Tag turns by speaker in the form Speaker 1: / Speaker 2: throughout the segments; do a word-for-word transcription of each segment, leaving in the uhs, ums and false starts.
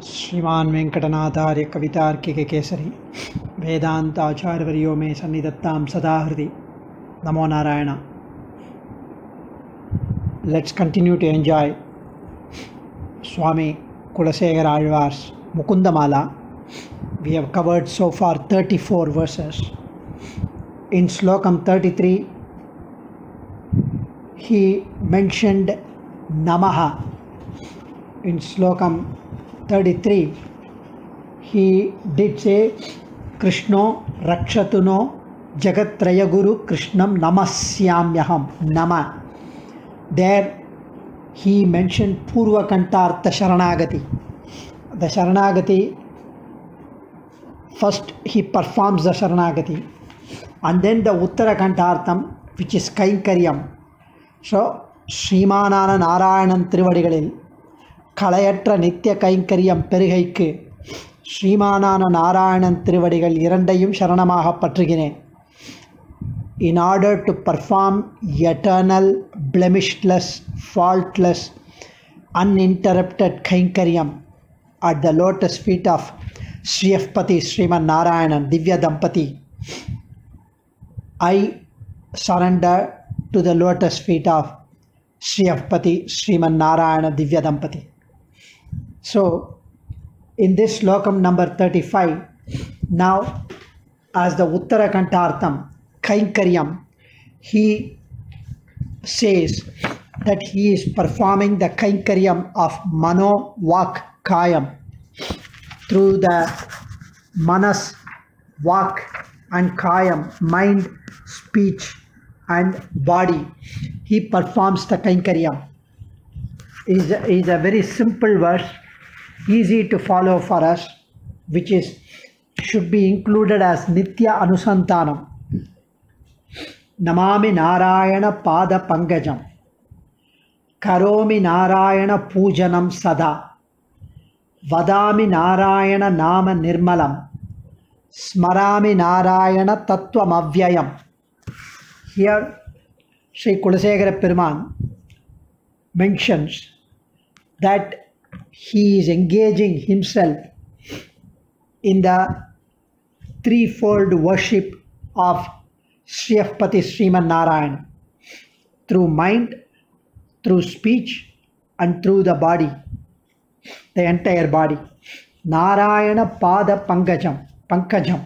Speaker 1: श्रीमान वेंकटनाथार्य कवितार्किक केसरी वेदांताचार्यवर्यो मे सन्निधत्तां सदा हृदि नमो Narayan. Let's continue to enjoy Swami Kulasekara Alvar's Mukundamala. We have covered so far thirty-four verses. In Slokam thirty-three, he mentioned Namaha. In Slokam thirty-three, he did say Krishno Rakshatuno Jagatrayaguru Krishnam Namasyamyaham Nama. There he mentioned Purva Kantartha Sharanagati. The Sharanagati, first he performs the Sharanagati, and then the Uttara Kantartham, which is Kainkaryam. So Srimanana Narayanan Trivadigalil Kalayatra Nitya Kainkaryam Perihaikku Srimanana Narayanan Trivadigal Irandayum Sharanamaha Patrigine. In order to perform eternal, blemishless, faultless, uninterrupted Kainkaryam at the lotus feet of Sriyapati Sriman Narayanan Divya Dampati, I surrender to the lotus feet of Sriyapati Sriman Narayana Divya Dampati. So, in this slokam number thirty-five, now as the Uttara Kantartham, Kainkaryam, he says that he is performing the Kainkaryam of Mano, Vak, Kayam through the Manas, Vak and Kayam, mind, speech and body. He performs the Kainkaryam. It is a, is a very simple verse, easy to follow for us, which is should be included as Nitya Anusantanam. Namami Narayana Pada Pangajam Karomi Narayana Pujanam Sada Vadami Narayana Nama Nirmalam Smarami Narayana Tattvam Avyayam. Here Sri Kulasekara Peruman mentions that he is engaging himself in the threefold worship of Sriyapati Sriman Narayana through mind, through speech and through the body, the entire body. Narayana Pada Pankajam, Pankajam.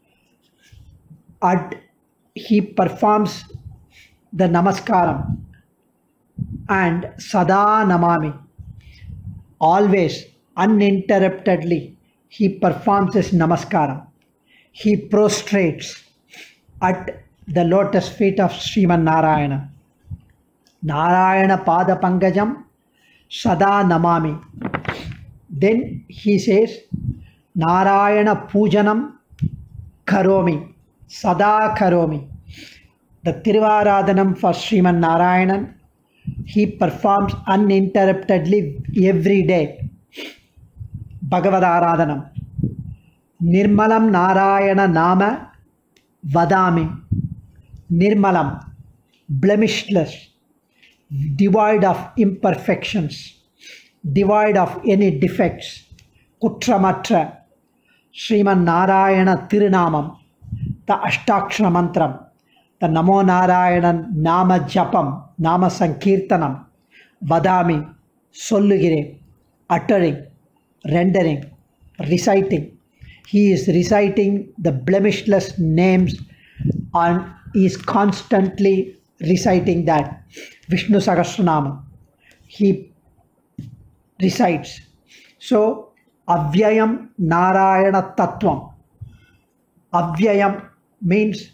Speaker 1: And he performs the Namaskaram and Sada Namami. Always, uninterruptedly, he performs his Namaskaram. He prostrates at the lotus feet of Sriman Narayana. Narayana Pada Pankajam Sada Namami. Then he says Narayana Pujanam Karomi, Sada Karomi. The Tiruvaradanam for Sriman Narayanan he performs uninterruptedly every day. Bhagavad Aradhanam. Nirmalam Narayana Nama Vadami. Nirmalam, blemishless, devoid of imperfections, devoid of any defects. Kutramatra, Sriman Narayana Tirunamam, the Ashtakshara Mantram, the Namo Narayanan Nama Japam, Nama Sankirtanam, Vadami, Sollugire, uttering, rendering, reciting. He is reciting the blemishless names and is constantly reciting that. Vishnu Sahasranama, he recites. So, Avyayam Narayana Tattvam. Avyayam means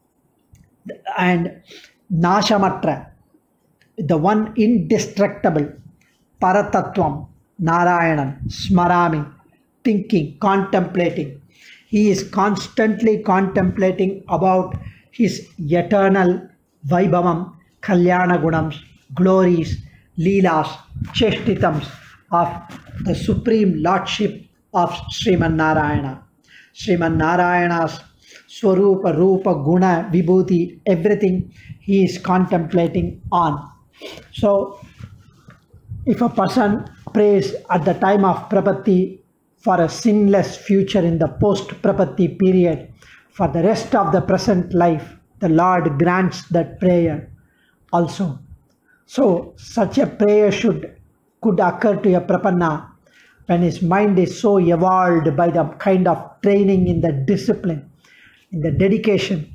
Speaker 1: and Nashamatra, the one indestructible, Paratattvam, Narayanan, Smarami, thinking, contemplating. He is constantly contemplating about his eternal Vaibhavam, Kalyana Gunams, glories, Leelas, Chestitams of the supreme lordship of Sriman Narayana. Sriman Narayana's Swarupa, Rupa, Guna, Vibhuti, everything he is contemplating on. So, if a person prays at the time of Prapatti for a sinless future in the post-Prapatti period. For the rest of the present life, the Lord grants that prayer also. So such a prayer should could occur to a Prapanna when his mind is so evolved by the kind of training in the discipline, in the dedication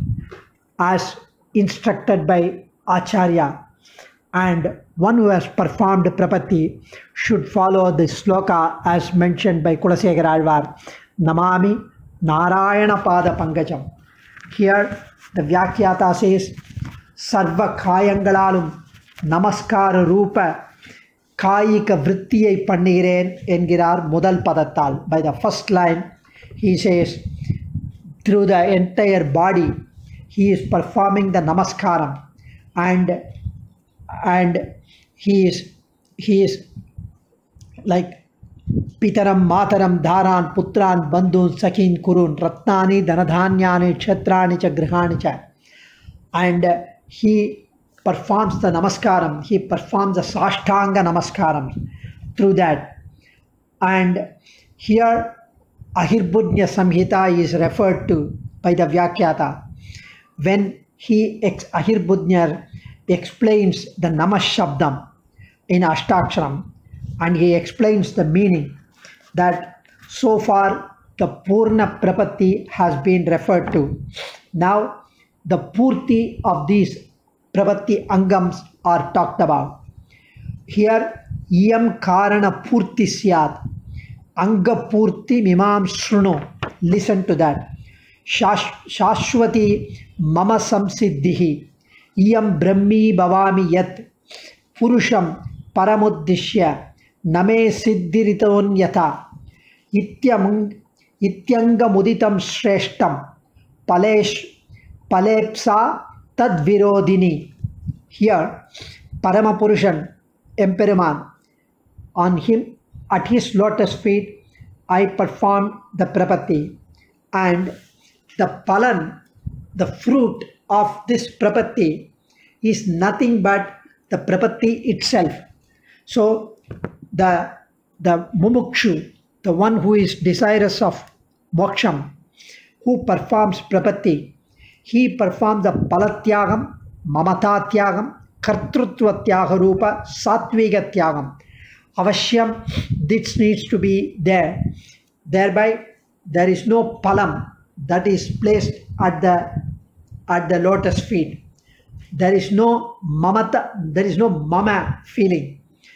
Speaker 1: as instructed by Acharya. And one who has performed Prapatti should follow the sloka as mentioned by Kulasekara Alvar, Namami Narayana Pada Pankajam. Here the Vyakyata says, Sarva Kayangalalum Namaskara Rupa Kayika Vrittiyai Panniren Engirar Mudal Padatal. By the first line, he says, through the entire body, he is performing the Namaskaram, and and he is he is like Pitaram Mataram Dharan Putran Bandhun Sakin Kurun Ratnani Dhanadhanyani Kshetrani Cha Grihani Cha, and he performs the Namaskaram, he performs the Sashtanga Namaskaram through that. And here Ahirbudnya Samhita is referred to by the Vyakyata when he ex Ahirbudnya explains the Namah Shabdam in Ashtaksharam, and he explains the meaning that so far the Purna Prapatti has been referred to. Now the Purti of these Prapatti Angams are talked about. Here Iyam Karana Purti Syat Anga Purti Mimam Shruno. Listen to that. Shash, Shashwati Mama Samsiddhihi Iyam Brahmi Bhavami Yat Purusham Paramuddishya Name Siddhiriton Yata Ityam Ityanga Muditam Shreshtam Palesh Palepsa Tad Virodini. Here Paramapurushan Emperuman, on him at his lotus feet I performed the Prapatti, and the Palan, the fruit of this Prapatti is nothing but the Prapatti itself. So the the Mumukshu, the one who is desirous of moksham, who performs Prapatti, he performs the Palatyagam, Mamatatyagam, Kartrutva Rupa, Sattviga Tyagam. Avashyam, this needs to be there. Thereby there is no palam that is placed at the at the lotus feet. There is no mamata, there is no mama feeling.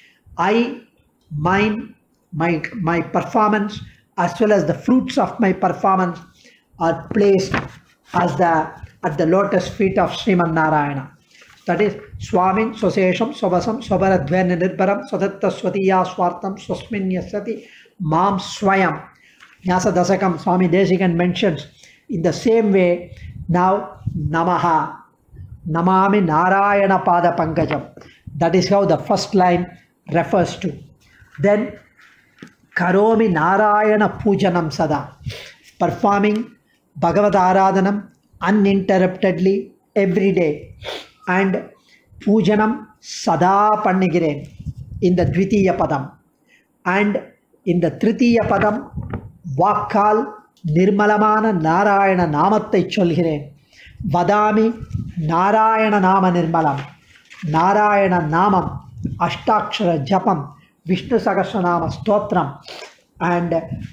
Speaker 1: I, mine, my my performance as well as the fruits of my performance are placed as the at the lotus feet of Sriman Narayana. That is Swamin Swasesham Swabasam Swabaradhven Nirbaram Swadatta Swatiya Swartam Swasmin Yasati Mam Swayam. Nyasa Dasakam Swami Desikan mentions in the same way. Now Namaha Namami Narayana Pada Pankajam. That is how the first line refers to. Then Karomi Narayana Pujanam Sada, performing Bhagavad Aradhanam uninterruptedly every day, and Pujanam Sada Pannigiren in the Dvitiya Padam, and in the Tritiya Padam Vakkal Nirmalamana Narayana Namattai Cholgiren. Vadami Narayana Nama Nirmalam, Narayana Namam, Ashtakshara Japam, Vishnu Sahasranama Stotram, and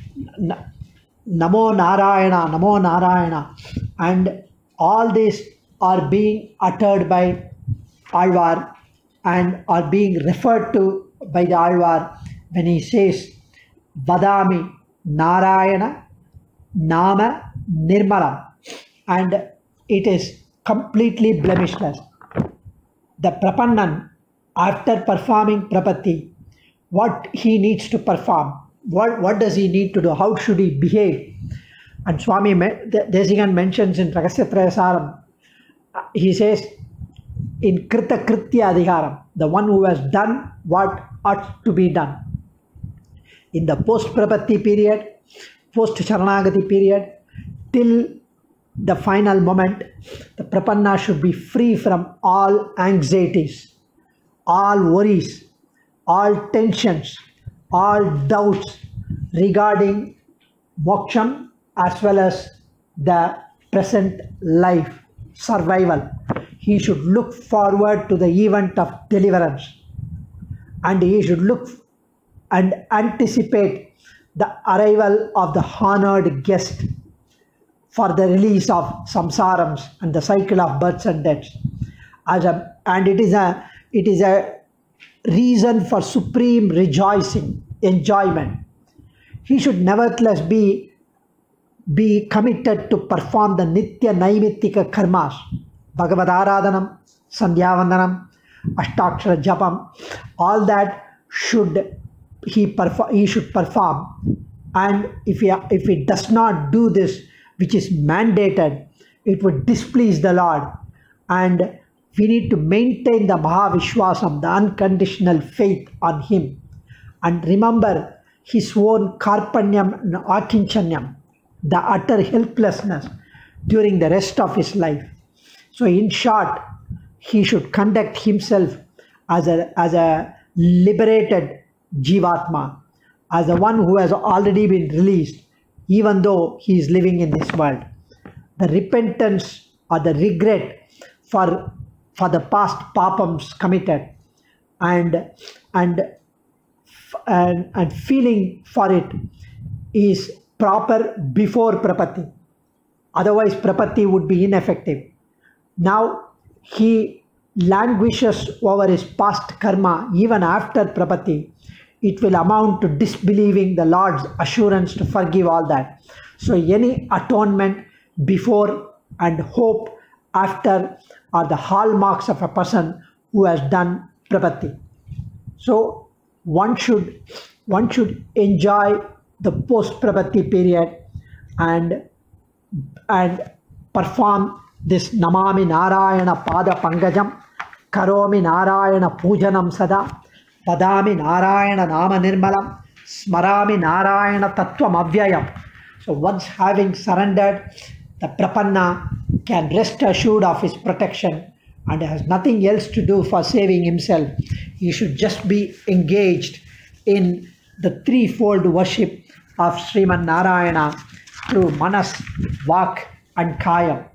Speaker 1: Namo Narayana, Namo Narayana, and all these are being uttered by Alvar and are being referred to by the Alvar when he says Vadami Narayana Nama Nirmalam, and it is completely blemishless. The Prapannan, after performing Prapatti, what he needs to perform, what, what does he need to do, how should he behave? And Swami Desikan mentions in Rahasyatrayasaram, he says, in Krita Kritya Adhigaram, the one who has done what ought to be done. In the post-Prapatti period, post-Sharanagati period, till the final moment, the Prapanna should be free from all anxieties, all worries, all tensions, all doubts, regarding moksham as well as the present life survival. He should look forward to the event of deliverance, and he should look and anticipate the arrival of the honored guest for the release of samsarams and the cycle of births and deaths. As a, and it is a it is a reason for supreme rejoicing, enjoyment. He should nevertheless be be committed to perform the nitya naimittika karmas, Bhagavad Aradhanam, Sandhyavandanam, Ashtakshara Japam, all that should he perform, he should perform. And if he, if he does not do this, which is mandated, it would displease the Lord. And we need to maintain the Mahavishwasam, the unconditional faith on him. And remember his own Karpanyam and Akinchanyam, the utter helplessness during the rest of his life. So in short, he should conduct himself as a, as a liberated Jivatma, as the one who has already been released, even though he is living in this world. The repentance or the regret for, for the past papams committed and, and, and, and feeling for it is proper before Prapatti. Otherwise, Prapatti would be ineffective. Now, he languishes over his past karma even after Prapatti. It will amount to disbelieving the Lord's assurance to forgive all that. So any atonement before and hope after are the hallmarks of a person who has done Prapatti. So one should, one should enjoy the post-Prapatti period and, and perform this Namami Narayana Pada Pangajam, Karomi Narayana Pujanam Sada, Padami Narayana Nama Nirmalam, Smarami Narayana Tattvam Avyayam. So once having surrendered, the Prapanna can rest assured of his protection and has nothing else to do for saving himself. He should just be engaged in the threefold worship of Sriman Narayana through Manas, Vak and Kayam.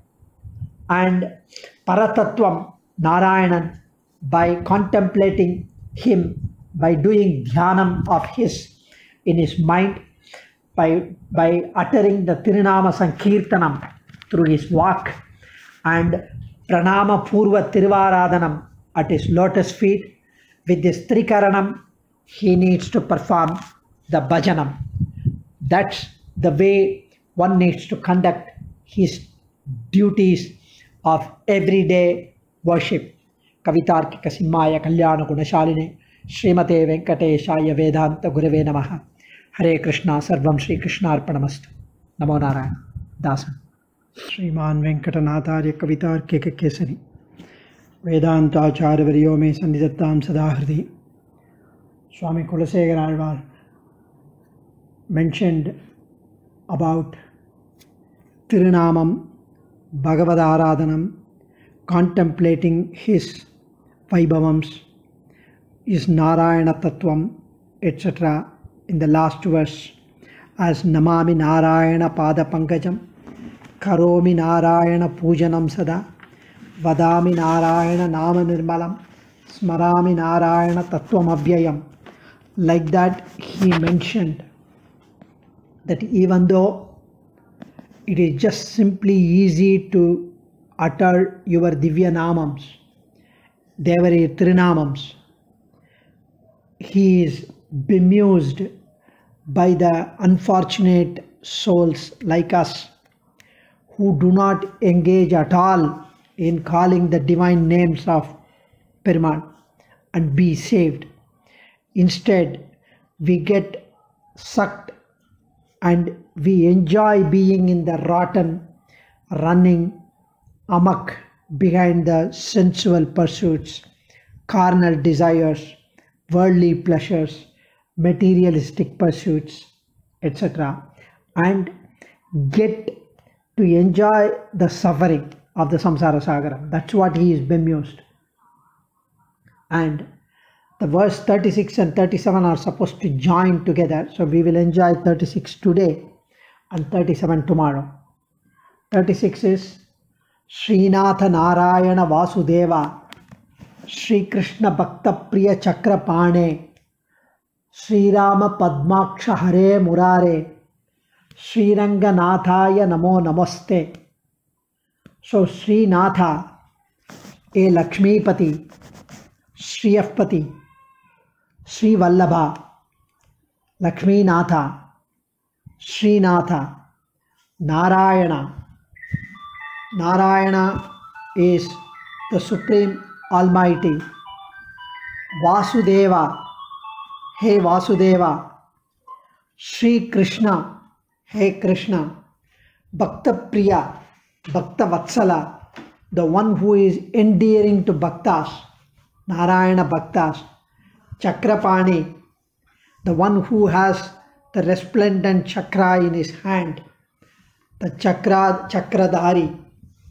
Speaker 1: And Paratattvam Narayanan by contemplating him, by doing dhyanam of his in his mind, by, by uttering the Tirunama Sankirtanam through his Vak, and Pranama Purva Tiruvaradhanam at his lotus feet. With this Trikaranam, he needs to perform the Bhajanam. That's the way one needs to conduct his duties of everyday worship. Kavitarkika Simhaya Kalyana Gunashaline Srimate Venkateshaya Vedanta Gurave Namaha. Hare Krishna Sarvam Shri Krishna Arpanamastu. Namo Narayana. Dasan. Sriman Venkatanatharya Kavitarkika Kesari Vedanta Acharya Varyo Me Sandhidattam Sadahridi. Swami Kulasekara Alvar mentioned about Tirunamam, Bhagavad Aradhanam, contemplating his Vaibhavams, his Narayana Tattvam, et cetera in the last verse as Namami Narayana Pada Pankajam, Karomi Narayana Pujanam Sada, Vadami Narayana Nama Nirmalam, Smarami Narayana Tattvam Avyayam. Like that, he mentioned that even though it is just simply easy to utter your Divya Namams, Devari Trinamams, he is bemused by the unfortunate souls like us who do not engage at all in calling the divine names of Perumal and be saved. Instead, we get sucked and we enjoy being in the rotten, running amok behind the sensual pursuits, carnal desires, worldly pleasures, materialistic pursuits, et cetera, and get to enjoy the suffering of the samsara sagara. That's what he is bemused. And the verse thirty-six and thirty-seven are supposed to join together. So we will enjoy thirty-six today and thirty-seven tomorrow. thirty-six is Srinatha Narayana Vasudeva Shri Krishna Bhakta Priya Chakrapane Sri Rama Padmaksha Hare Murare Sri Ranganathaya Namo Namaste. So Srinatha, a Lakshmipati, Shriyapati, Sri Vallabha, Lakshminatha, Srinatha, Narayana. Narayana is the Supreme Almighty. Vasudeva, Hey Vasudeva. Shri Krishna, Hey Krishna. Bhakta Priya, Bhakta Vatsala, the one who is endearing to Bhaktas, Narayana Bhaktas. Chakrapani, the one who has the resplendent chakra in his hand, the chakra, Chakradhari.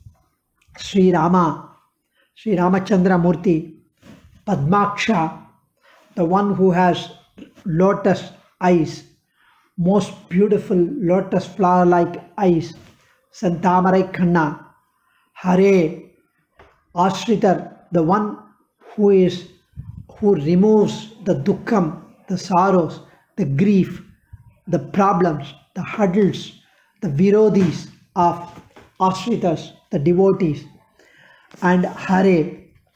Speaker 1: Sri Rama, Sri Ramachandra Murti. Padmaksha, the one who has lotus eyes, most beautiful lotus flower like eyes, Santamarai Khanna. Hare, Ashritar, the one who is who removes the dukkham, the sorrows, the grief, the problems, the hurdles, the virodhis of Ashritas, the devotees. And Hare,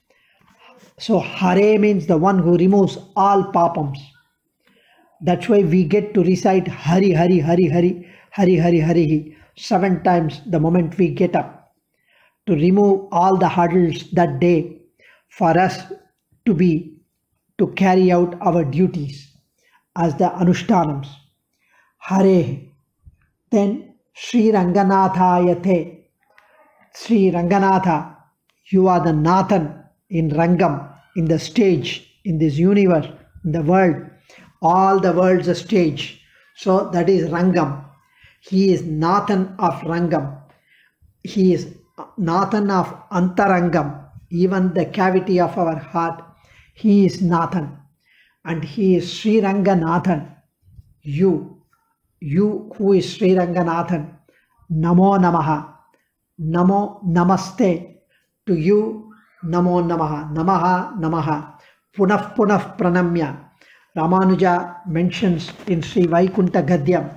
Speaker 1: so Hare means the one who removes all papams. That's why we get to recite Hari Hari Hari Hari Hari Hari Hari seven times the moment we get up, to remove all the hurdles that day for us to be to carry out our duties as the Anushtanams. Hare. Then Sri Ranganathayate. Sri Ranganatha, you are the Nathan in Rangam, in the stage, in this universe, in the world. All the world's a stage. So that is Rangam. He is Nathan of Rangam. He is Nathan of Antarangam, even the cavity of our heart. He is Nathan. And he is Sri Ranganathan. You, you who is Sri Ranganathan, Namo Namaha. Namo Namaste. To you, Namo Namaha. Namaha Namaha. Punaf Punaf Pranamya. Ramanuja mentions in Sri Vaikunta Gadyam,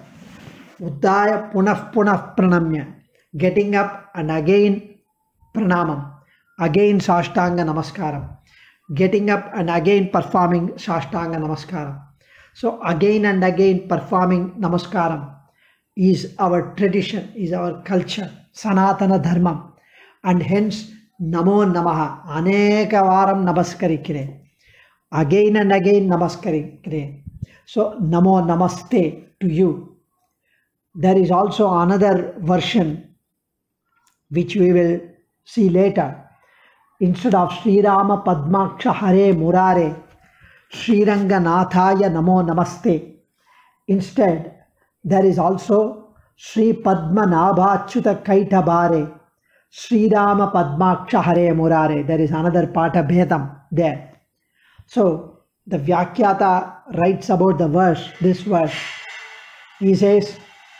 Speaker 1: Uddaya Punaf Punaf Pranamya, getting up and again Pranamam, again Sashtanga Namaskaram, getting up and again performing Sashtanga Namaskaram. So again and again performing Namaskaram is our tradition, is our culture, Sanatana Dharmam, and hence Namo Namaha, Aneka Varam Namaskari. Again and again Namaskari. So Namo Namaste to you. There is also another version which we will see later. Instead of Sri Rama Padmaksha Hare Murare, Sri Ranganathaya Namo Namaste. Instead, there is also Sri Padmanabhachuta Kaitabhare, Sri Rama Padmaksha Hare Murare. There is another Pata Bhedam there. So the Vyakyata writes about the verse, this verse. He says,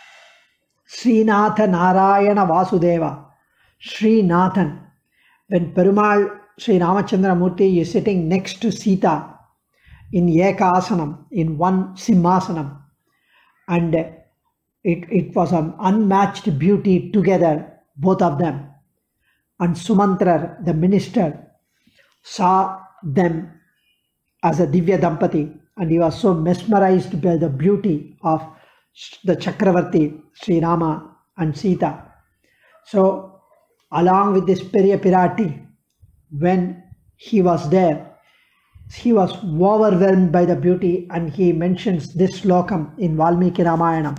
Speaker 1: Srinatha Narayana Vasudeva, Srinathan. When Perumal Sri Ramachandra Murti is sitting next to Sita in Ekasanam, in one Simhasanam, and it, it was an unmatched beauty together, both of them. And Sumantra, the minister, saw them as a Divya Dampati, and he was so mesmerized by the beauty of the Chakravarti, Sri Rama and Sita. So along with this Periya Pirati, when he was there, he was overwhelmed by the beauty, and he mentions this slokam in Valmiki Ramayanam.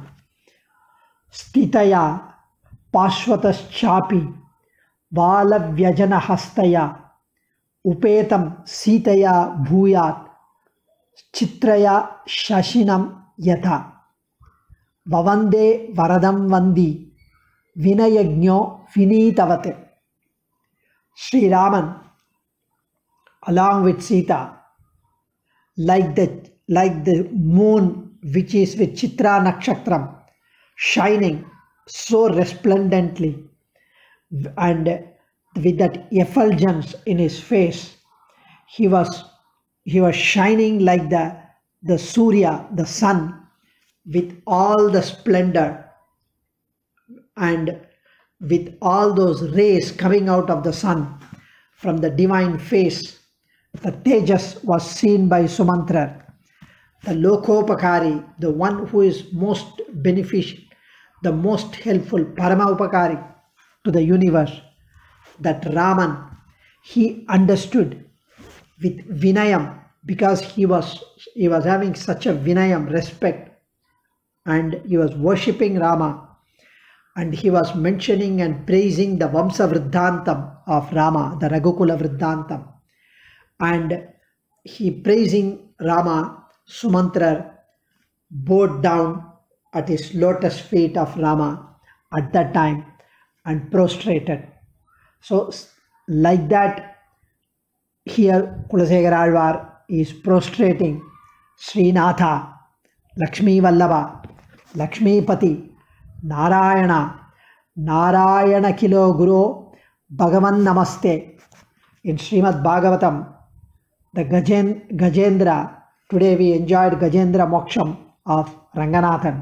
Speaker 1: Stitaya Pashvatas Chapi Vala Vyajana Hastaya Upetam Sitaya Bhuyat Chitraya Shashinam Yatha Bhavande Varadam Vandi Vinayagno Vinitavate. Sri Raman, along with Sita, like the like the moon which is with Chitra Nakshatram, shining so resplendently, and with that effulgence in his face, he was he was shining like the the Surya, the sun, with all the splendor and with all those rays coming out of the sun from the divine face. The Tejas was seen by Sumantra, the Lokopakari, the one who is most beneficial, the most helpful, Parama Upakari to the universe. That Raman, he understood with Vinayam, because he was he was having such a Vinayam, respect, and he was worshipping Rama, and he was mentioning and praising the Vamsa Vriddhantam of Rama, the Raghukula Vriddhantam, and he praising Rama. Sumantra bowed down at his lotus feet of Rama at that time and prostrated. So like that, here Kulasekara Alvar is prostrating Srinatha, Lakshmi Vallabha, Lakshmi Pati, Narayana, Narayana Kilo Guru, Bhagavan Namaste. In Srimad Bhagavatam, the Gajen, Gajendra, today we enjoyed Gajendra Moksham of Ranganathan.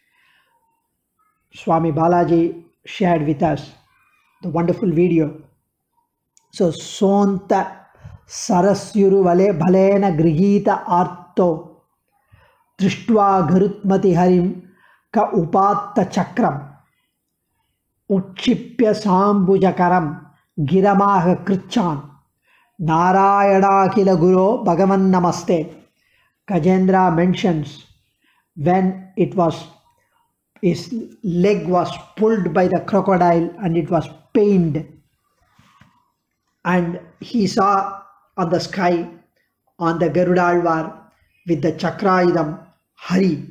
Speaker 1: Swami Balaji shared with us the wonderful video. So, Sonta Sarasyuru Vale Bhalena Grihita Arto Trishtva Garutmati Harim Ka Upatta Chakram Uchipya Sambujakaram Giramaha Krichan Narayana Kila Guru Bhagavan Namaste. Gajendra mentions when it was, his leg was pulled by the crocodile and it was pained, and he saw on the sky on the Garudalvar with the Chakraidam Hari,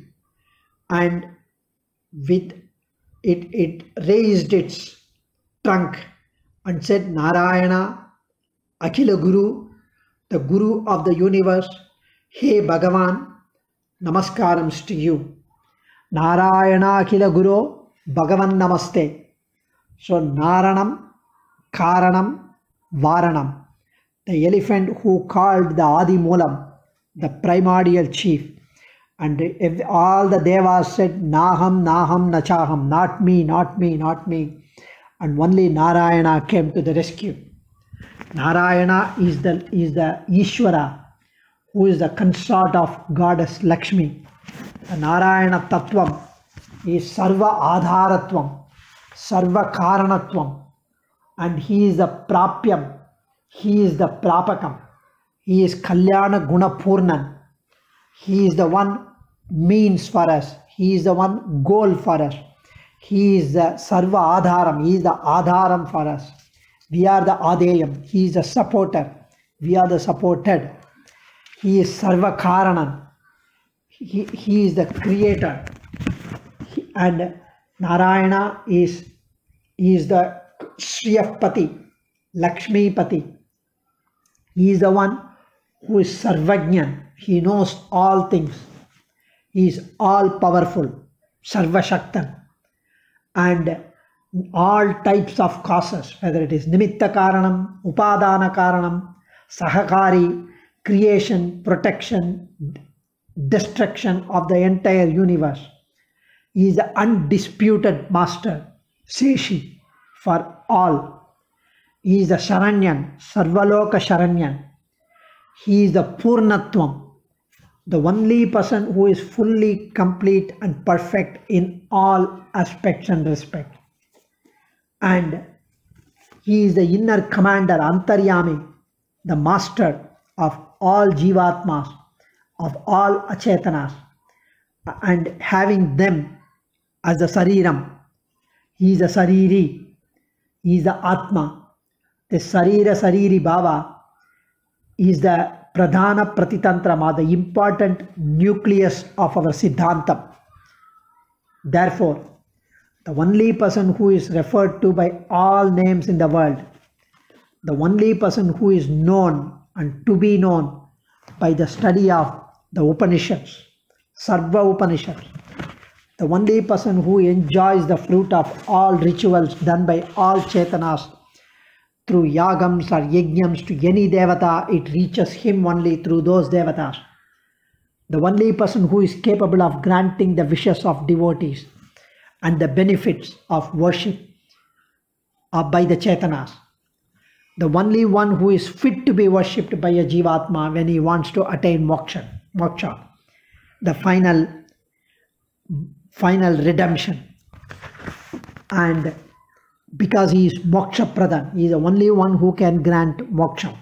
Speaker 1: and with it it raised its trunk and said, Narayana Akhila Guru, the Guru of the universe, Hey Bhagavan, Namaskarams to you. Narayana Akhila Guru, Bhagavan Namaste. So Naranam, Karanam, Varanam, the elephant who called the Adi Moolam, the primordial chief. And if all the Devas said, Naham, Naham, Nachaham, not me, not me, not me. And only Narayana came to the rescue. Narayana is the, is the Ishvara, who is the consort of goddess Lakshmi. The Narayana Tattvam is Sarva Adharatvam, Sarva Karanatvam, and he is the Prapyam, he is the Prapakam, he is Kalyana Gunapurnan, he is the one means for us, he is the one goal for us, he is the Sarva Adharam, he is the Adharam for us. We are the Adeyam, he is the supporter, we are the supported. He is Sarva Karanan. He, he is the creator. He, and Narayana is, is the Shriyapati, Lakshmi Pati. He is the one who is Sarvajnan. He knows all things. He is all powerful, Sarvashaktan. And all types of causes, whether it is Nimitta Karanam, Upadana Karanam, Sahakari, creation, protection, destruction of the entire universe. He is the undisputed master, Seshi, for all. He is the Sharanyan, Sarvaloka Sharanyan. He is the Purnatvam, the only person who is fully complete and perfect in all aspects and respect. And he is the inner commander, Antaryami, the master of all Jivatmas, of all Achetanas, and having them as the Sariram. He is the Sariri, he is the Atma. The Sarira Sariri Bhava is the Pradhana Pratitantrama, the important nucleus of our Siddhantam. Therefore, the only person who is referred to by all names in the world, the only person who is known and to be known by the study of the Upanishads, Sarva Upanishads. The only person who enjoys the fruit of all rituals done by all Chetanas through yagams or yajnams to any devata, it reaches him only through those devatas. The only person who is capable of granting the wishes of devotees and the benefits of worship are by the Chetanas. The only one who is fit to be worshipped by a Jivatma when he wants to attain moksha, moksha, the final, final redemption. And because he is moksha pradhan, he is the only one who can grant moksha.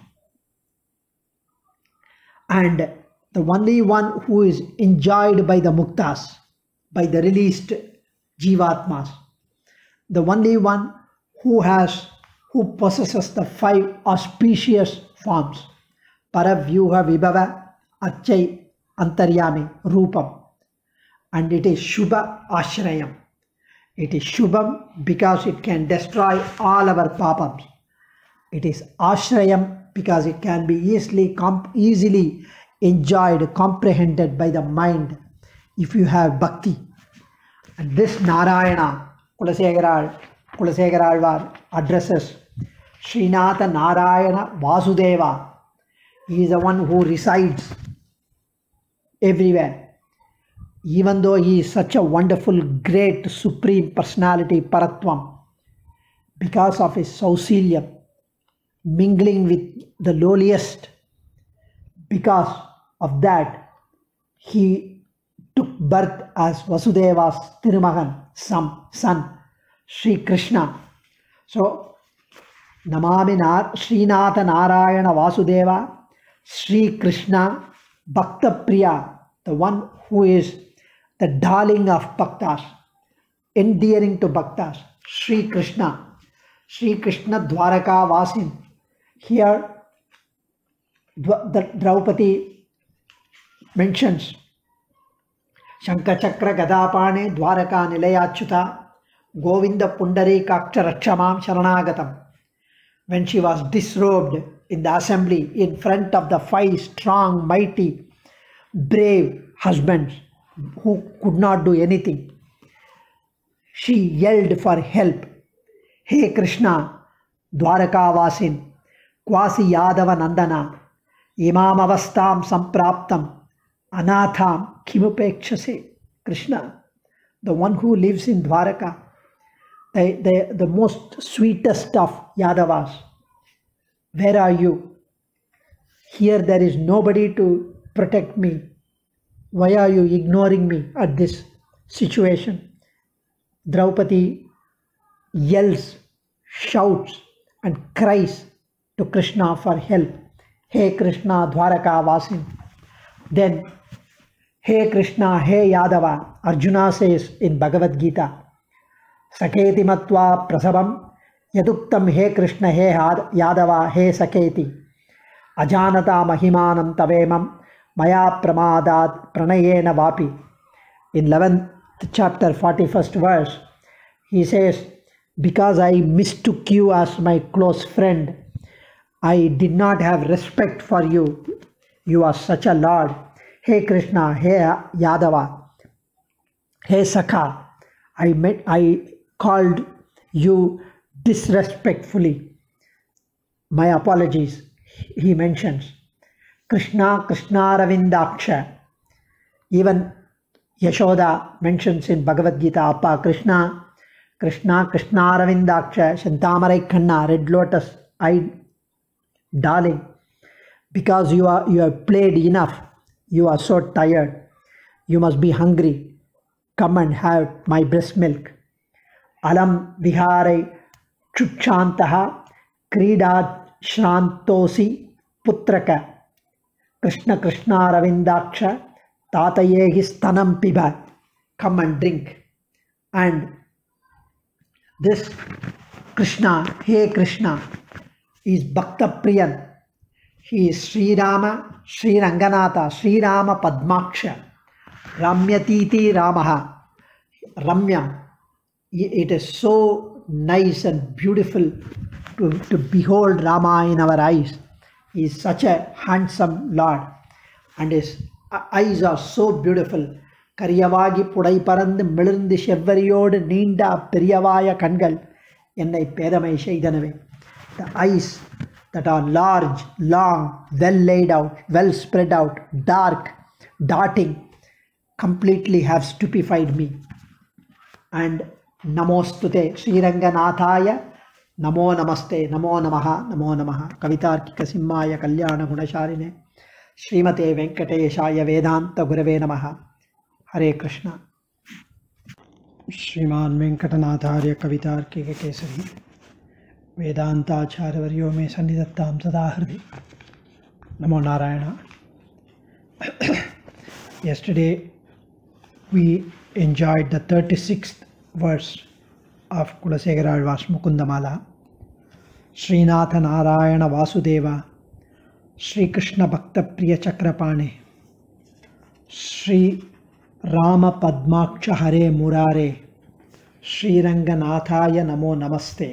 Speaker 1: And the only one who is enjoyed by the muktas, by the released Jivatmas. The only one who has who possesses the five auspicious forms: Paravyuha Vibhava, Archai, Antaryami, Rupam. And it is Shubha Ashrayam. It is Shubham because it can destroy all our papams. It is Ashrayam because it can be easily, comp easily enjoyed, comprehended by the mind if you have bhakti. And this Narayana, Kulasegaral, Kulasegaralvar addresses Srinatha Narayana Vasudeva. He is the one who resides everywhere. Even though he is such a wonderful, great, supreme personality, Paratvam, because of his Sausilyam, mingling with the lowliest, because of that, he took birth as Vasudeva's Tirumagan, son, son, Sri Krishna. So, Namami Nar Srinatha Narayana Vasudeva, Sri Krishna, Bhakta Priya, the one who is the darling of Bhaktas, endearing to Bhaktas, Sri Krishna, Sri Krishna Dwaraka Vasin. Here, the Draupadi mentions Shankachakra Gadapane Dwaraka Nilayachyuta Govinda Pundari Kaksha Rakshamam Sharanagatam. When she was disrobed in the assembly in front of the five strong, mighty, brave husbands who could not do anything, she yelled for help. Hey Krishna, Dwaraka Vasin, Kwasi Yadava Nandana, Imam Avastam Sampraptam, Anatham Kimupekshase. Krishna, the one who lives in Dwaraka, the, the, the most sweetest of Yadavas. Where are you? Here there is nobody to protect me. Why are you ignoring me at this situation? Draupadi yells, shouts and cries to Krishna for help. Hey Krishna, Dwaraka Vasin. Then, Hey Krishna, Hey Yadava, Arjuna says in Bhagavad Gita, Saketi Matva Prasabam Yaduktam He Krishna, He Yadava, He Saketi, Ajanata Mahimanam Tavemam, Maya Pramadat Pranayena Vapi. In eleventh chapter, forty-first verse, he says, because I mistook you as my close friend, I did not have respect for you. You are such a Lord. Hey Krishna, Hey Yadava, Hey Sakha, I met, I called you disrespectfully. My apologies, he mentions. Krishna, Krishna Ravindaksha. Even Yashoda mentions in Bhagavad Gita, Appa Krishna, Krishna, Krishna Ravindaksha, Shantamarai Khanna, red lotus, I, darling, because you are you have played enough, you are so tired, you must be hungry, come and have my breast milk. Alam Vihare Chukshantaha Krida Shrantosi Putraka Krishna Krishna Ravindaksha Tatayehi Stanam Piba. Come and drink. And this Krishna, Hey Krishna, is Bhakta Priyan. He is Sri Rama, Sri Ranganatha, Sri Rama Padmaksha, Ramyatiti Ramaha, Ramyam. It is so nice and beautiful to, to behold Rama in our eyes. He is such a handsome Lord. and his eyes are so beautiful. கரியவாகி புடை பறந்து மிளிர்ந்து செவ்வரியோடு நீண்ட பெரியவாய கண்கள் என்னை பேதமை செய்தனவே. The eyes that are large, long, well laid out, well spread out, dark, darting, completely have stupefied me. And namostute Sriranganathaya namo namaste namo namaha namo namaha kavitarkika simmaya kalyana gunasharine Srimate Venkateshaya Vedanta Gurave namaha. Hare Krishna. Shriman Venkatanatharya Kavitarkika Kesari Vedanta Acharyavaryo me Sannidhattam Sada Hridi. Namo Narayana. Yesterday we enjoyed the thirty-sixth verse of Kulasekara Alva's Mukundamala. Srinatha Narayana Vasudeva Sri Krishna Bhakta Priya Chakrapane Sri Rama Padmaksha Hare Murare Sri Ranganathaya Namo Namaste.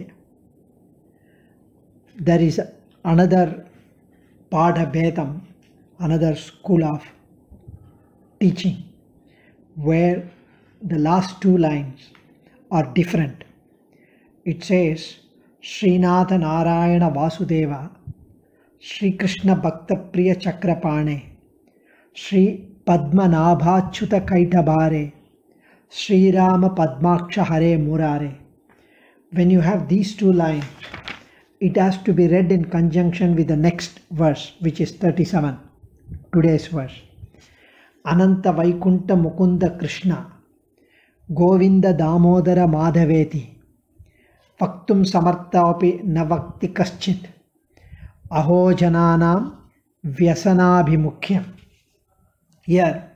Speaker 1: There is another Pada Bhetam, another school of teaching, where the last two lines are different. It says Srinatha Narayana Vasudeva Sri Krishna Bhakta Priya Chakrapane Sri Padmanabhachuta Kaitabare Sri Rama Padmaksha Hare Murare. When you have these two lines, it has to be read in conjunction with the next verse, which is thirty-seven, today's verse. Ananta Vaikunta Mukunda Krishna Govinda Damodara Madhaveti Vaktum Samarthapi Navakti Kaschit Aho Jananam Vyasanabhimukhyam. Here,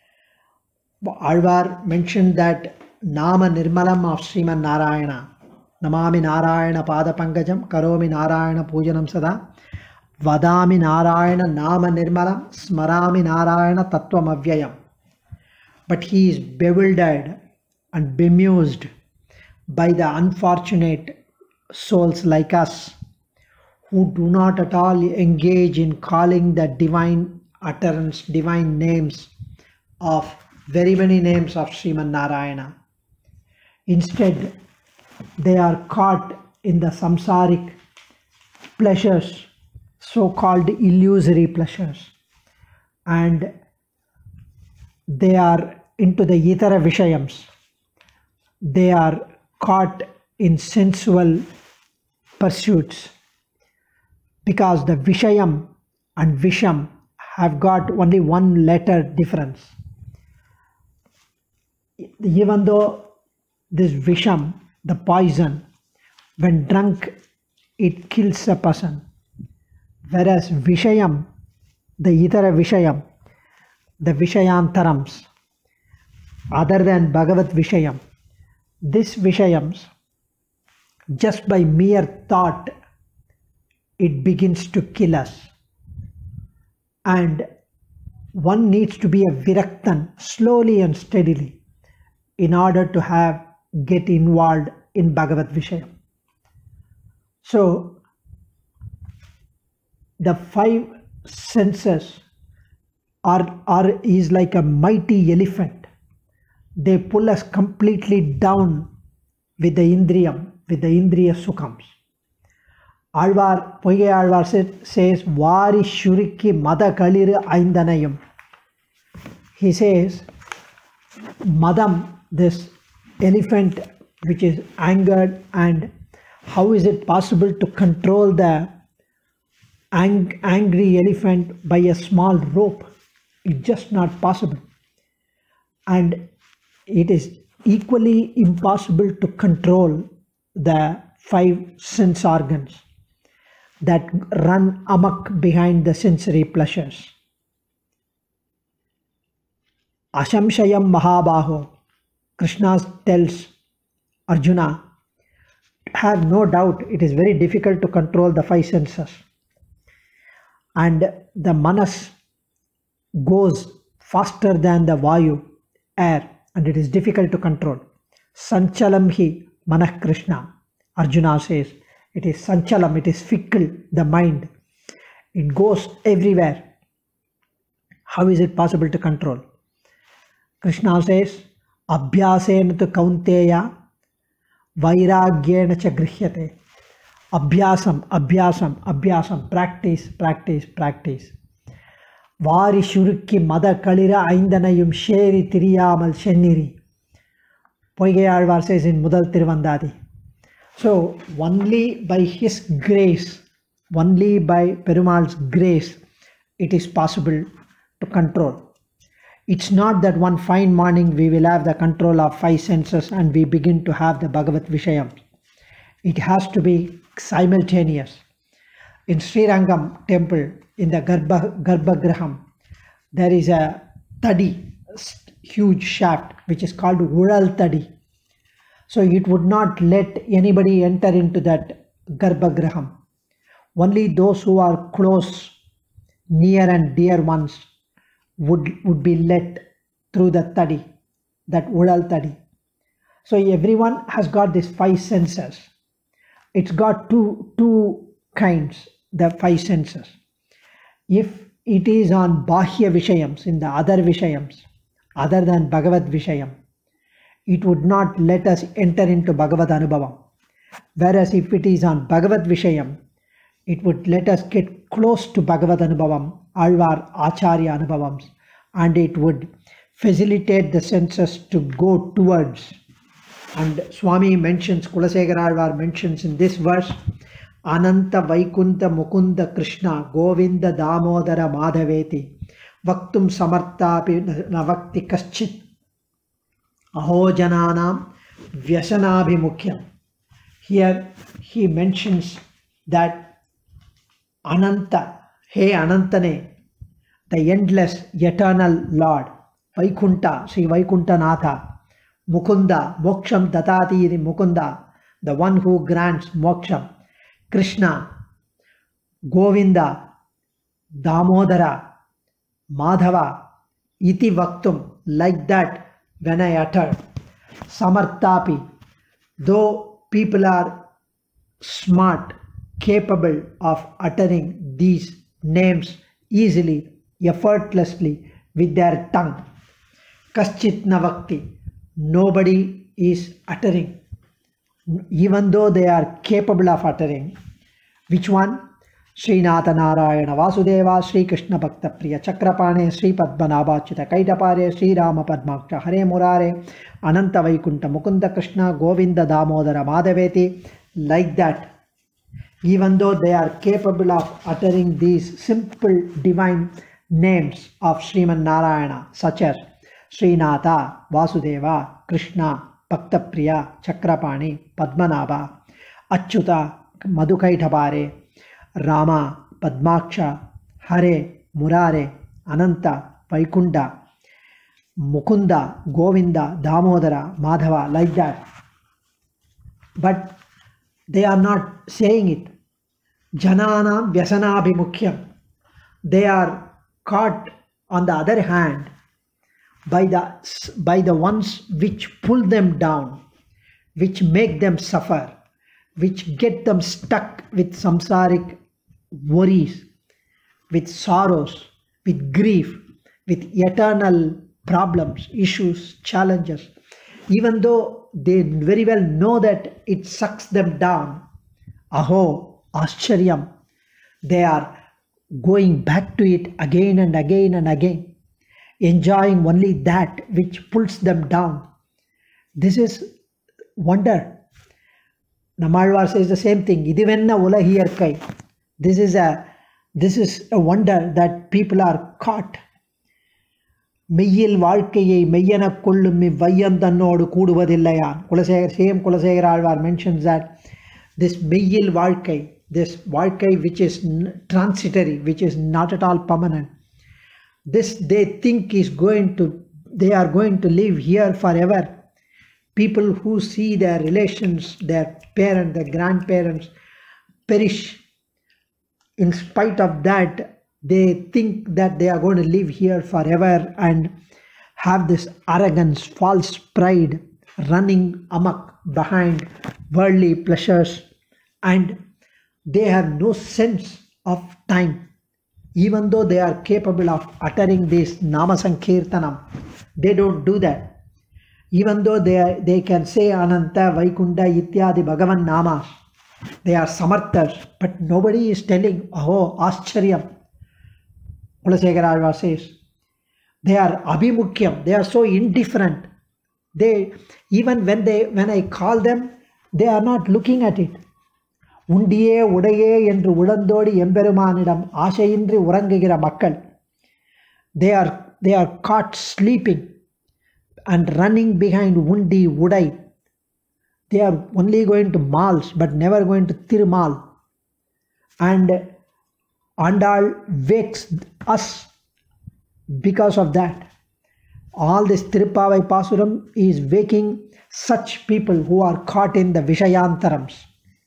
Speaker 1: Alvar mentioned that Nama Nirmalam of Sriman Narayana, Namami Narayana Pada Pankajam, Karomi Narayana Pujanam Sada, Vadami Narayana Nama Nirmalam, Smarami Narayana Tattvam Avyayam. But he is bewildered and bemused by the unfortunate souls like us who do not at all engage in calling the divine utterance, divine names of very many names of Sriman Narayana. Instead, they are caught in the samsaric pleasures, so-called illusory pleasures, and they are into the Itara Vishayams. They are caught in sensual pursuits, because the Vishayam and Visham have got only one letter difference. Even though this Visham, the poison, when drunk, it kills a person. Whereas Vishayam, the Itara Vishayam, the Vishayantarams, other than Bhagavat Vishayam, this Vishayams, just by mere thought, it begins to kill us. And one needs to be a Viraktan slowly and steadily in order to have get involved in Bhagavat Vishayam. So the five senses are, are is like a mighty elephant. They pull us completely down with the Indriyam, with the Indriya Sukhams. Alvar, Poige Alvar says, Vari Shuriki Mada Kaliru Aindanayam. He says, Madam, this elephant which is angered, and how is it possible to control the ang angry elephant by a small rope? It's just not possible. And it is equally impossible to control the five sense organs that run amok behind the sensory pleasures. Ashamshayam Mahabaho, Krishna tells Arjuna, have no doubt it is very difficult to control the five senses. And the manas goes faster than the vayu, air, and it is difficult to control. Sanchalam hi manah Krishna, Arjuna says. It is sanchalam, it is fickle, the mind. It goes everywhere. How is it possible to control? Krishna says, Abhyasena tu kaunteya vairagyena cha grihyate. Abhyasam, abhyasam, abhyasam, practice, practice, practice. Vari shurukki mada kalira aindanayum sheri tiriyamal shenniri. Poigayalvar says in Mudal Tiruvandadi. So, only by his grace, only by Perumal's grace, it is possible to control. It's not that one fine morning we will have the control of five senses and we begin to have the Bhagavat Vishayam. It has to be simultaneous. In Sri Rangam temple, in the Garbha, Garbhagraham, there is a tadi, huge shaft, which is called Udal Tadi. So it would not let anybody enter into that Garbhagraham. Only those who are close, near and dear ones would, would be let through the Tadi, that Udal Tadi. So everyone has got these five senses. It's got two, two kinds, the five senses. If it is on Bahya Vishayams, in the other Vishayams, other than Bhagavad Vishayam, it would not let us enter into Bhagavad Anubhavam. Whereas if it is on Bhagavad Vishayam, it would let us get close to Bhagavad Anubhavam, Alvar Acharya Anubhavams, and it would facilitate the senses to go towards. And Swami mentions, Kulasekara Alvar mentions in this verse, Ananta Vaikunta Mukunda Krishna Govinda Damodara Madhaveti Vaktum Samarthapi Navakti Kaschit Aho Jananam Vyasanabhimukyam. Here he mentions that Ananta, hey Anantane, the endless eternal Lord, Vaikunta, Sri Vaikunta Natha, Mukunda, Moksham Datati Mukunda, the one who grants Moksham, Krishna, Govinda, Damodara, Madhava, Iti Vaktum, like that when I utter, Samarthapi, though people are smart, capable of uttering these names easily, effortlessly with their tongue, Kaschit Navakti, nobody is uttering, even though they are capable of uttering. Which one? Srinatha Narayana Vasudeva Sri Krishna Bhakta Priya Chakrapane Sri Padmanabhachyuta Kaitapare Sri Rama Padmaksha Hare Murare Ananta Vaikunta Mukunda Krishna Govinda Damodara Madhaveti. Like that, even though they are capable of uttering these simple divine names of Sriman Narayana, such as Srinatha, Vasudeva, Krishna, Bhakta Priya, Chakrapani, Padmanabha, Achyuta, Madhukaitapare, Rama, Padmaksha, Hare, Murare, Ananta, Vaikunda, Mukunda, Govinda, Damodara, Madhava, like that. But they are not saying it. Janana Vyasanabhimukhyam. They are caught, on the other hand, by the, by the ones which pull them down, which make them suffer, which get them stuck with samsaric worries, with sorrows, with grief, with eternal problems, issues, challenges. Even though they very well know that it sucks them down, aho, ascharyam, they are going back to it again and again and again, enjoying only that which pulls them down. This is wonder. Namalvar says the same thing. Idivenna ulahiyarkai. This is a this is a wonder that people are caught. Meyyil vaalkaiye meyyana kollum vayyandannodu kooduvadillaya. Kulasekara, same Kulasekara Alvar mentions that this meyyil vaalkai, this vaalkai which is transitory, which is not at all permanent, this they think is going to, they are going to live here forever. People who see their relations, their parents, their grandparents perish, in spite of that, they think that they are going to live here forever and have this arrogance, false pride running amok behind worldly pleasures, and they have no sense of time. even though they are capable of uttering this Nama Sankirtanam, they don't do that. Even though they, are, they can say Ananta, Vaikunda, Ityadi, Bhagavan Namas, they are Samarthas, but nobody is telling, oh, Ascharyam. Kulasekara Alvar says, they are Abhimukyam, they are so indifferent. They, even when they, when I call them, they are not looking at it. Undiye udaye endru udandodi emberumanidam aashayindri urangugira makkal. They are, they are caught sleeping and running behind undi udai. They are only going to malls but never going to Tirumal. And Andal wakes us because of that. All this Tirupavai Pasuram is waking such people who are caught in the Vishayantarams.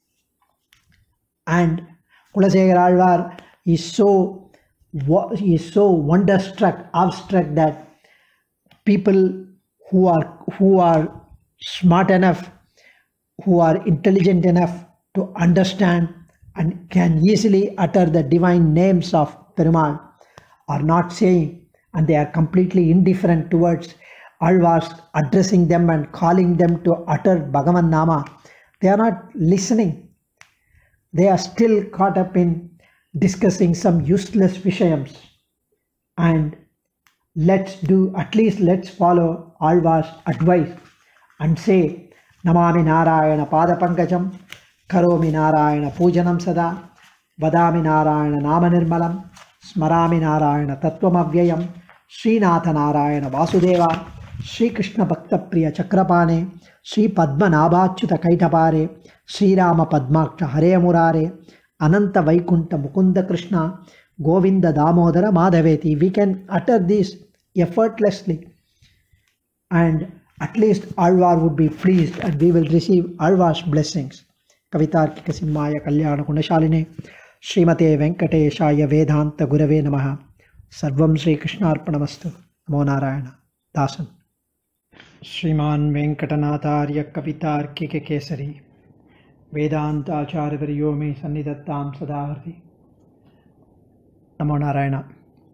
Speaker 1: And Kulasekara Alvar is so, he is so wonderstruck, awestruck that people who are, who are smart enough, who are intelligent enough to understand and can easily utter the divine names of Perumal are not saying, and they are completely indifferent towards Alvars addressing them and calling them to utter Bhagavan Nama. They are not listening. They are still caught up in discussing some useless Vishayams. And let's do, at least let's follow Alvar's advice and say, Namami Narayana Padapankajam, Karomi Narayana Pujanam Sada, Vadami Narayana Namanirmalam, Smarami Narayana Tattwamavyayam, Srinatha Narayana Vasudeva, Sri Krishna Bhakta Priya Chakrapane, Sri Padma Nabhachuta Kaitapare, Sri Rama Padmaksha Hare Murare, Ananta Vaikunta Mukunda Krishna, Govinda Damodara Madhaveti. We can utter this effortlessly, and at least Alvar would be pleased and we will receive Alvar's blessings. Kavitarkika Simhaya Kalyana Gunashaline Srimate Venkateshaya Vedanta Gurave Namaha. Sarvam Sri Krishna Arpanamastu. Namo Narayana. Dasan. Sriman Venkatanatharya Kavitarkika Kesari Vedanta Acharya Varyomi Sannidattam Sadaharti. Namo Narayana.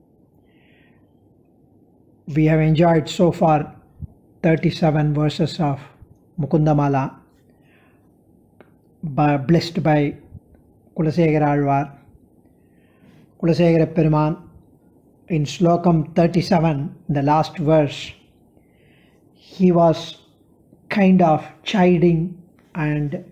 Speaker 1: We have enjoyed so far thirty-seven verses of Mukundamala, by, blessed by Kulasekara Alvar. Kulasekara Peruman, in Slokam thirty-seven, the last verse, he was kind of chiding and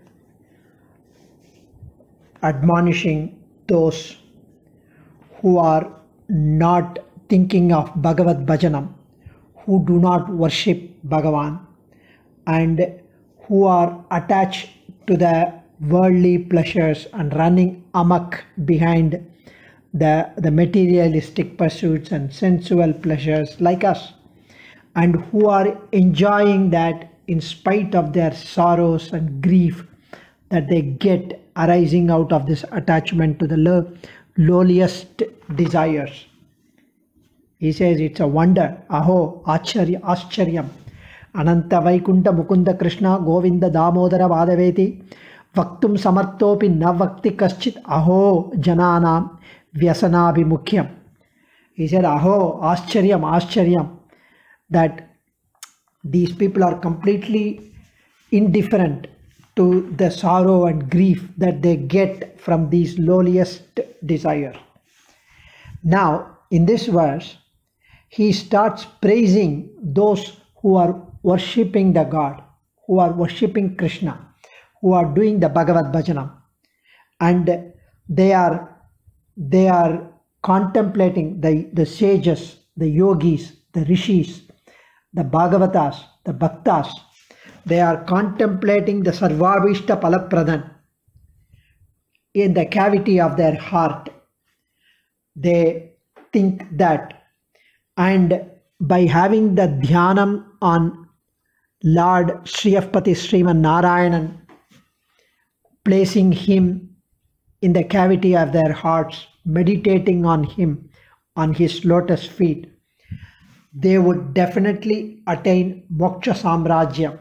Speaker 1: admonishing those who are not thinking of Bhagavad Bhajanam, who do not worship Bhagavan, and who are attached to the worldly pleasures and running amok behind the, the materialistic pursuits and sensual pleasures like us, and who are enjoying that in spite of their sorrows and grief that they get arising out of this attachment to the low, lowliest desires. He says it's a wonder. Aho, Acharya, Ascharyam. Ananta Vaikunta Mukunda Krishna Govinda Damodara Vadaveti Vaktum Samarthopi Navakti Kaschit Aho Jananam Vyasanabi Mukyam. He said, Aho, Ascharyam, Ascharyam, that these people are completely indifferent to the sorrow and grief that they get from these lowliest desires. Now, in this verse, he starts praising those who are worshipping the God, who are worshipping Krishna, who are doing the Bhagavad Bhajanam, and they are they are contemplating the, the sages, the yogis, the rishis, the Bhagavatas, the Bhaktas. They are contemplating the Sarvabhishta Palapradan in the cavity of their heart. They think that, and by having the dhyanam on Lord Shriyapati Sriman Narayanan, placing him in the cavity of their hearts, meditating on him, on his lotus feet, they would definitely attain Moksha Samrajya.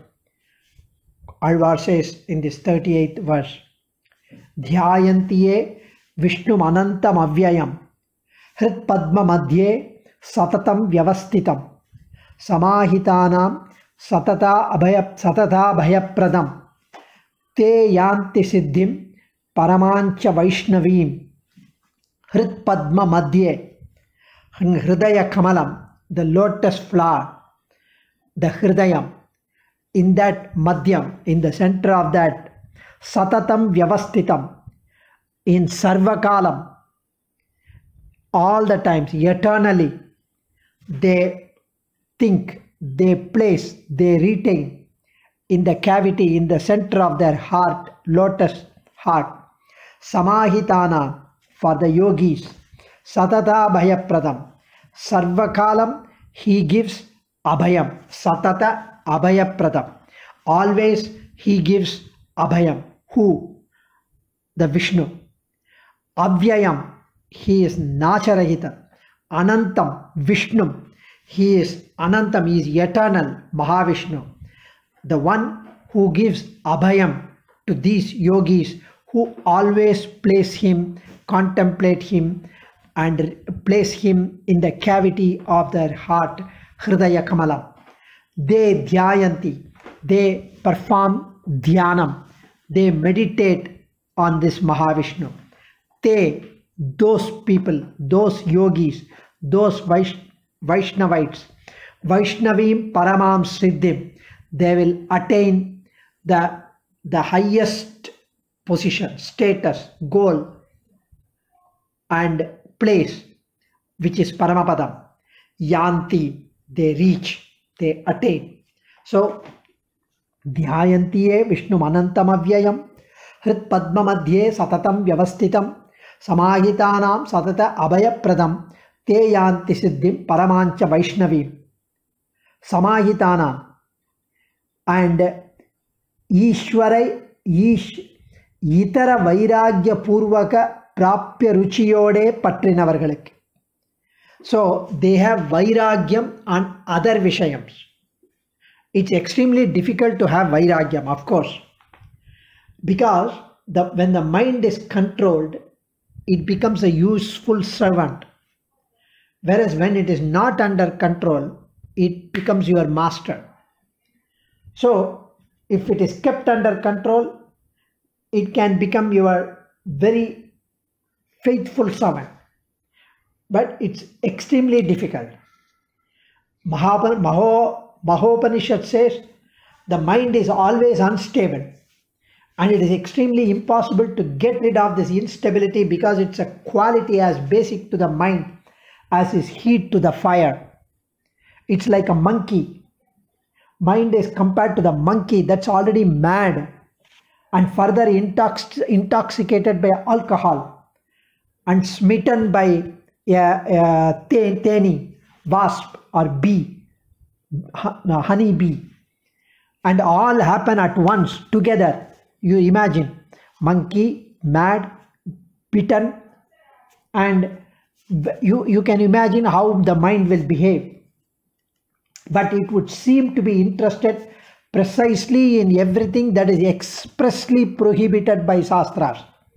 Speaker 1: Alvar says in this thirty-eighth verse, Dhyayantiye Vishnum Anantam Avyayam Hrit Padma Madhye Satatam Vyavasthitam Samahitanam Satata Abhaya Satata Bhayapradam Te Yanti Siddhim Paramancha Vaishnavim. Hrit Padma Madhye, Hridaya Kamalam, the lotus flower, the Hridayam, in that Madhyam, in the center of that, Satatam Vyavasthitam, in Sarvakalam, all the times, eternally, they think, they place, they retain in the cavity, in the center of their heart, lotus heart, Samahitana, for the yogis, Satata Abhayapradam, Sarvakalam, he gives Abhayam, Satata Abhayapradam, always he gives Abhayam. Who? The Vishnu. Avyayam, he is Nacharahita. Anantam, Vishnu, he is Anantam, he is eternal, Mahavishnu. The one who gives Abhayam to these yogis who always place him, contemplate him, and place him in the cavity of their heart, Hridaya Kamala. They dhyayanti, they perform dhyanam, they meditate on this Mahavishnu. They, those people, those yogis, those Vaish, Vaishnavites, Vaishnavim Paramam Siddhim, they will attain the, the highest position, status, goal, and place, which is Paramapadam. Yanti, they reach, they attain. So, Dhyayantiye Vishnu Manantam Avyayam, Hrit Padma Madhye Satatam Vyavasthitam, Samahitanam Satata Abhayapradam, Te Yanti Siddhim Paramancha Vaishnavim. Samahitanam, and Ishwarai Ish Itara Vairagya Purvaka Prapya Ruchiyode Patrinavagalak. So they have Vairagyam on other Vishayams. It's extremely difficult to have Vairagyam, of course, because the, when the mind is controlled, it becomes a useful servant. Whereas when it is not under control, it becomes your master. So if it is kept under control, it can become your very faithful servant. But it's extremely difficult. Maho, Mahopanishad says the mind is always unstable, and it is extremely impossible to get rid of this instability because it's a quality as basic to the mind as is heat to the fire. It's like a monkey. Mind is compared to the monkey that's already mad and further intox intoxicated by alcohol and smitten by a, a teni, wasp or bee, honey bee, and all happen at once together. You imagine monkey, mad, bitten, and you, you can imagine how the mind will behave. But it would seem to be interested precisely in everything that is expressly prohibited by Shastras.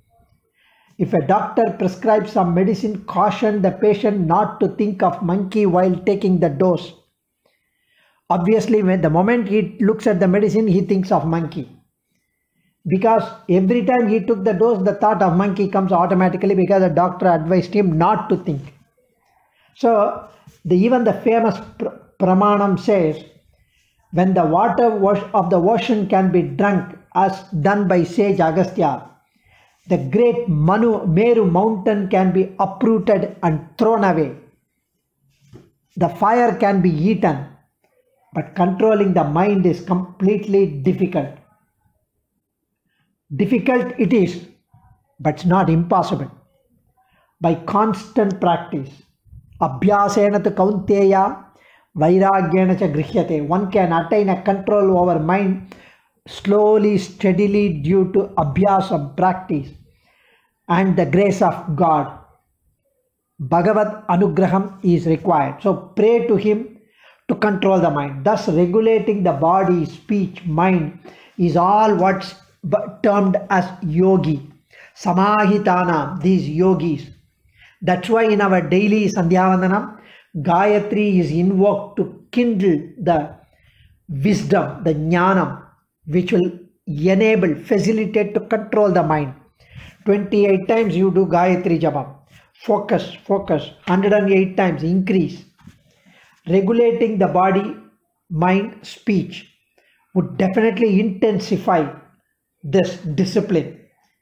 Speaker 1: If a doctor prescribes some medicine, caution the patient not to think of monkey while taking the dose. Obviously, when the moment he looks at the medicine, he thinks of monkey. Because every time he took the dose, the thought of monkey comes automatically because the doctor advised him not to think. So, the, even the famous pr Pramanam says, when the water wash of the ocean can be drunk as done by sage Agastya, the great Manu, Meru mountain can be uprooted and thrown away. The fire can be eaten, but controlling the mind is completely difficult. Difficult it is, but it's not impossible. By constant practice, abhyasena tu kaunteya vairagyena cha grihyate, one can attain a control over mind slowly, steadily due to abhyasam, practice, and the grace of God. Bhagavad Anugraham is required. So pray to him to control the mind. Thus regulating the body, speech, mind is all what's termed as yogi. Samahitana, these yogis, That's why in our daily Sandhyavandanam, Gayatri is invoked to kindle the wisdom, the jnanam, which will enable, facilitate to control the mind. twenty-eight times you do Gayatri Japam. Focus, focus. one hundred eight times increase. Regulating the body, mind, speech would definitely intensify this discipline.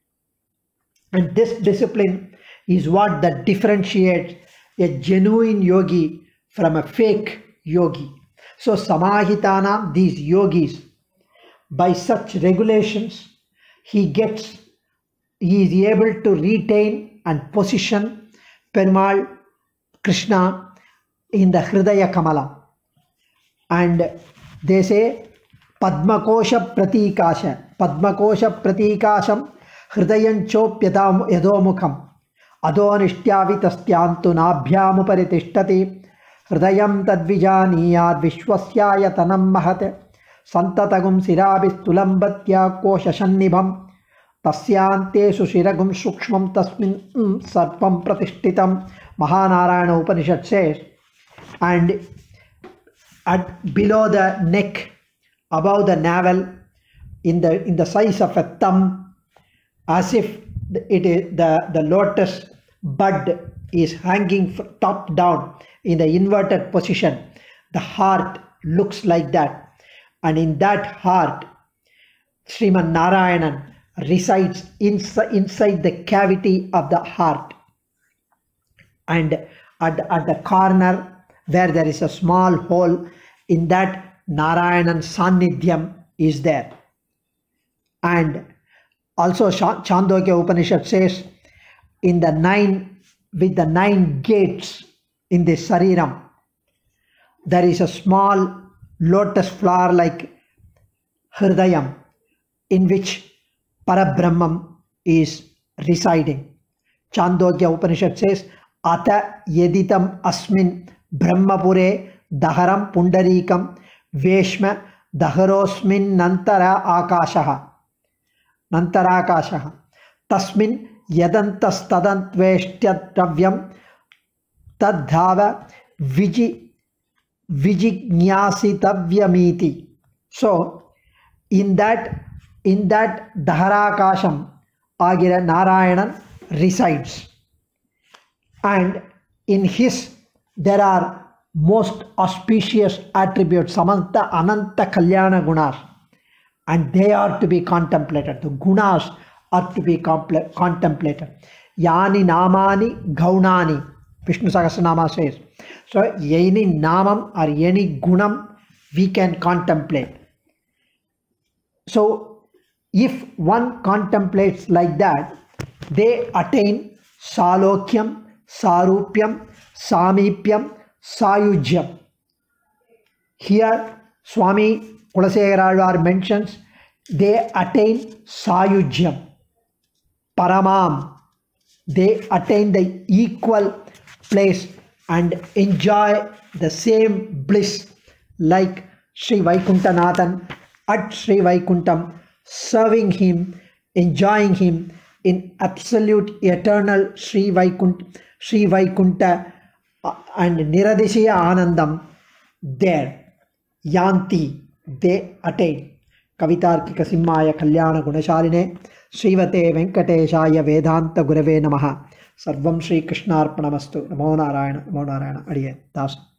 Speaker 1: And this discipline is what that differentiates a genuine yogi from a fake yogi. So Samahitana, these yogis, by such regulations, he gets, he is able to retain and position Perumal, Krishna in the Hridaya Kamala. And they say Padmakosha Pratikasha, Padmakosha Pratikasham Hridayan Chopyadam Yadomukham Adonishtyavitastyantu Nabhyamuparitishtati Hridayam Tadvijaniyad Vishwasyayatanam Mahate Santatagum Sirabhistulambatya Koshashannibham Tasyante Sushiragum Sukshmam Tasmin Sarpam Pratishtitam. Mahanarayana Upanishad says, and at below the neck, above the navel, in the in the size of a thumb, as if it is the, the lotus bud is hanging top down in the inverted position. The heart looks like that, and in that heart, Sriman Narayanan resides inside, inside the cavity of the heart. And at, at the corner where there is a small hole, in that Narayanan Sannidhyam is there. And also Chandogya Upanishad says, in the nine, with the nine gates in the Sariram, there is a small lotus flower like Hridayam, in which Parabrahmam is residing. Chandogya Upanishad says, Ata yeditam asmin brahmapure daharam pundarikam veshma daharosmin nantara akashaha. Nantara akashaha. Tasmin yadantas tadantveshtyatyavyam tadhava viji vijignasitavyamiti. So, in that in that Daharakasham, Agira Narayanan resides. And in his, there are most auspicious attributes, Samanta Ananta Kalyana Gunas, and they are to be contemplated. The Gunas are to be contemplated. Yani Namani Gaunani, Vishnu Sahasranama says. So, any Namam or any Gunam we can contemplate. So, if one contemplates like that, they attain Salokyam, Sarupyam, Samipyam, Sayujyam. Here, Swami Kulasegaralvar mentions they attain Sayujyam, Paramam. They attain the equal place and enjoy the same bliss like Sri Vaikuntanathan at Sri Vaikuntam, serving him, enjoying him in absolute eternal Sri Vaikunta, Sri Vaikunta uh, and Niradishya Anandam there. Yanti, they attain. Kavitarkika Simhaya Kalyana Gunashaline Srivate Venkateshaya Vedanta Gurave Namaha. Sarvam Shri Krishnarpanamastu. Namo Narayana, Namo Narayana. Adiye Das.